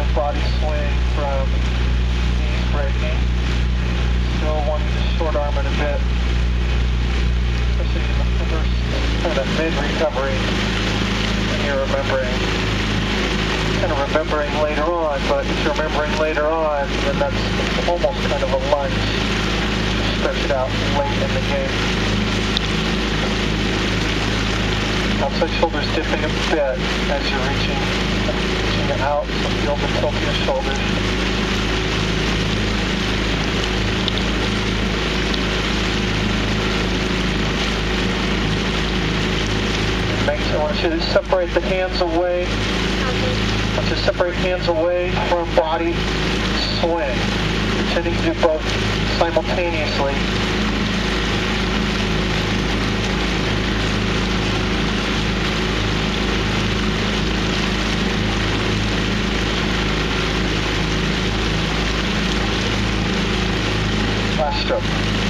body swing from knees braking. Still wanting to short arm it a bit, especially in the first kind of mid-recovery, and you're kind of remembering later on, but if you're remembering later on, then that's almost kind of a lunge. Stretch it out late in the game. Outside shoulders dipping a bit as you're reaching it out, so feel the tilt in your shoulders. I want you to separate the hands away. I want you to separate hands away from body swing. Pretending to do both simultaneously. Last stroke.